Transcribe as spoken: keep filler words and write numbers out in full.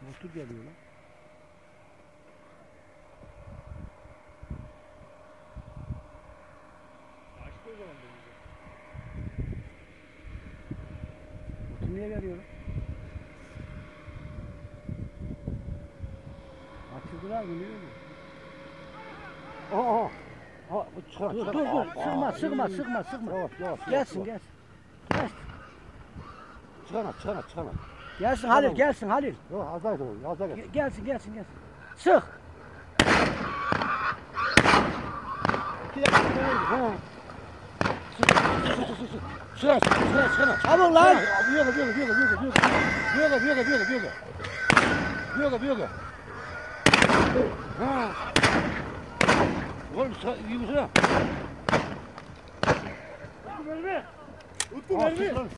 Otur geliyor lan. Açtı o zaman denize. Otur niye geliyor lan? Açıldılar mı? Niye öyle? Aa. Ha, çıkar, Dur çıkar. dur dur. Aa, Sıkma aa. sıkma sıkma sıkma. Yavaş, yavaş, Gelsin yavaş. gelsin. Gelsin. Çıkana, çıkana, çıkana. Gelsin Halil gelsin Halil. Yok, az daha gidiyor, az daha gidiyor. Ge- Gelsin gelsin gelsin. Sık. İki dakika sonra gidiyor. Ha. Sık, sık, sık, sık, sık. Çıkana, çıkana, çıkana. Çabuk lan. Biyoga, biyoga, biyoga, biyoga, biyoga. Biyoga, biyoga, biyoga, biyoga. Biyoga, biyoga. Ha. Oğlum, yürüsene. Utku mermi. Utku mermi.